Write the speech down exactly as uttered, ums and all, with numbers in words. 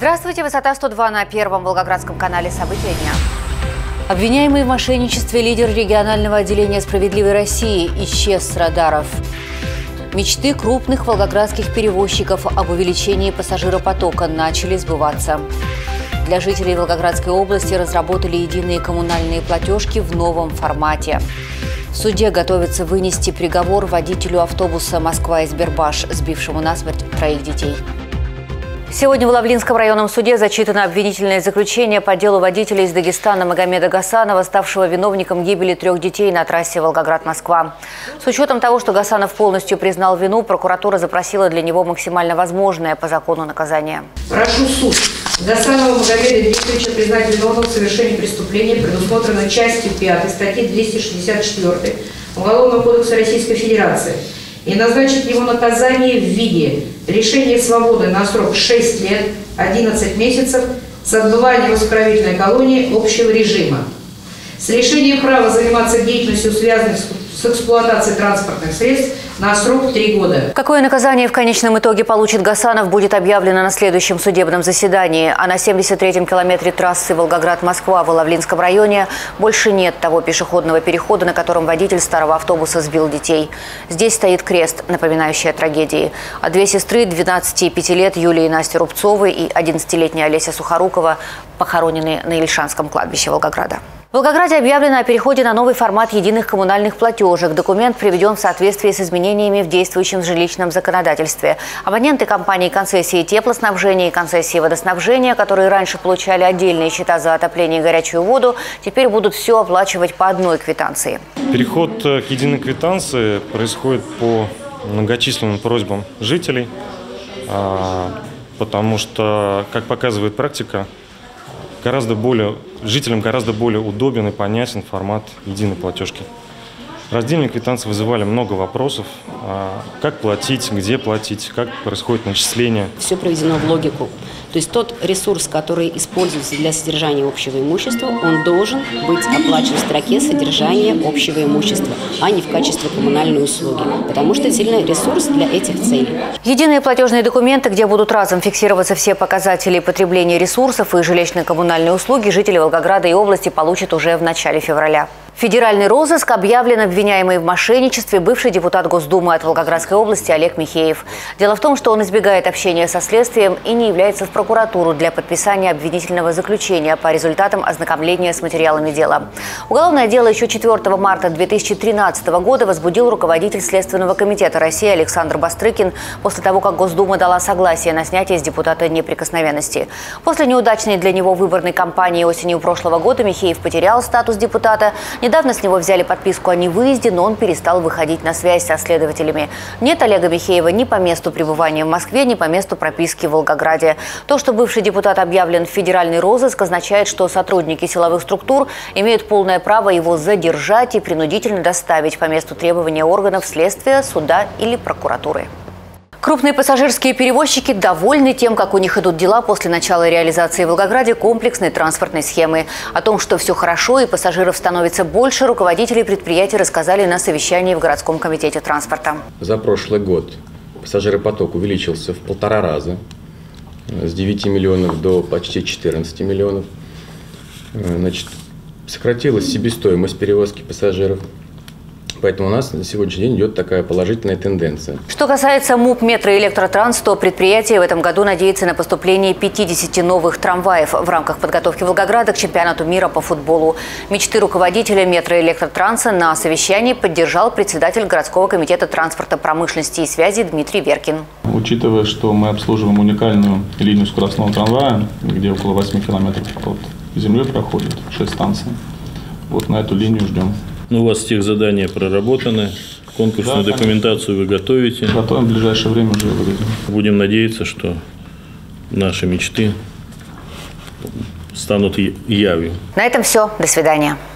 Здравствуйте, высота сто два на Первом Волгоградском канале «События дня». Обвиняемый в мошенничестве лидер регионального отделения «Справедливой России» исчез с радаров. Мечты крупных волгоградских перевозчиков об увеличении пассажиропотока начали сбываться. Для жителей Волгоградской области разработали единые коммунальные платежки в новом формате. В суде готовится вынести приговор водителю автобуса «Москва-Избербаш», сбившему насмерть троих детей. Сегодня в Лавлинском районном суде зачитано обвинительное заключение по делу водителя из Дагестана Магомеда Гасанова, ставшего виновником гибели трех детей на трассе Волгоград-Москва. С учетом того, что Гасанов полностью признал вину, прокуратура запросила для него максимально возможное по закону наказание. Прошу суд Гасанова Магомеда Викторовича признать виновным в совершении преступления, предусмотренного частью пятой статьи двести шестьдесят четыре Уголовного кодекса Российской Федерации, и назначить его наказание в виде лишения свободы на срок шесть лет, одиннадцать месяцев с отбыванием в исправительной колонии общего режима, с лишением права заниматься деятельностью, связанной с эксплуатацией транспортных средств, на срок три года. Какое наказание в конечном итоге получит Гасанов, будет объявлено на следующем судебном заседании. А на семьдесят третьем километре трассы Волгоград-Москва в Лавлинском районе больше нет того пешеходного перехода, на котором водитель старого автобуса сбил детей. Здесь стоит крест, напоминающий о трагедии. А две сестры, двенадцати и пяти лет, Юлия и Настя Рубцовы и одиннадцатилетняя Олеся Сухорукова, похоронены на Ильшанском кладбище Волгограда. В Волгограде объявлено о переходе на новый формат единых коммунальных платежек. Документ приведен в соответствии с изменениями в действующем жилищном законодательстве. Абоненты компании концессии теплоснабжения и концессии водоснабжения, которые раньше получали отдельные счета за отопление и горячую воду, теперь будут все оплачивать по одной квитанции. Переход к единой квитанции происходит по многочисленным просьбам жителей, потому что, как показывает практика, гораздо более, жителям гораздо более удобен и понятен формат единой платежки. Раздельные квитанции вызывали много вопросов. Как платить, где платить, как происходит начисление. Все проведено в логику. То есть тот ресурс, который используется для содержания общего имущества, он должен быть оплачен в строке содержания общего имущества, а не в качестве коммунальной услуги. Потому что это ресурс для этих целей. Единые платежные документы, где будут разом фиксироваться все показатели потребления ресурсов и жилищно-коммунальные услуги, жители Волгограда и области получат уже в начале февраля. Федеральный розыск объявлен обвиняемый в мошенничестве бывший депутат Госдумы от Волгоградской области Олег Михеев. Дело в том, что он избегает общения со следствием и не является в прокуратуру для подписания обвинительного заключения по результатам ознакомления с материалами дела. Уголовное дело еще четвёртого марта две тысячи тринадцатого года возбудил руководитель Следственного комитета России Александр Бастрыкин после того, как Госдума дала согласие на снятие с депутата неприкосновенности. После неудачной для него выборной кампании осенью прошлого года Михеев потерял статус депутата. Недавно с него взяли подписку о невыезде, но он перестал выходить на связь со следователями. Нет Олега Михеева ни по месту пребывания в Москве, ни по месту прописки в Волгограде. То, что бывший депутат объявлен в федеральный розыск, означает, что сотрудники силовых структур имеют полное право его задержать и принудительно доставить по месту требования органов следствия, суда или прокуратуры. Крупные пассажирские перевозчики довольны тем, как у них идут дела после начала реализации в Волгограде комплексной транспортной схемы. О том, что все хорошо и пассажиров становится больше, руководители предприятий рассказали на совещании в городском комитете транспорта. За прошлый год пассажиропоток увеличился в полтора раза, с девяти миллионов до почти четырнадцати миллионов. Значит, сократилась себестоимость перевозки пассажиров. Поэтому у нас на сегодняшний день идет такая положительная тенденция. Что касается МУП «Метро и Электротранс», то предприятие в этом году надеется на поступление пятидесяти новых трамваев в рамках подготовки Волгограда к чемпионату мира по футболу. Мечты руководителя «Метро и Электротранса» на совещании поддержал председатель городского комитета транспорта, промышленности и связи Дмитрий Веркин. Учитывая, что мы обслуживаем уникальную линию скоростного трамвая, где около восьми километров под землей проходит шесть станций, вот на эту линию ждем. Ну, у вас тех задания проработаны, конкурсную да, документацию вы готовите. Готовим, в ближайшее время уже выдадим. Будем надеяться, что наши мечты станут явью. На этом все. До свидания.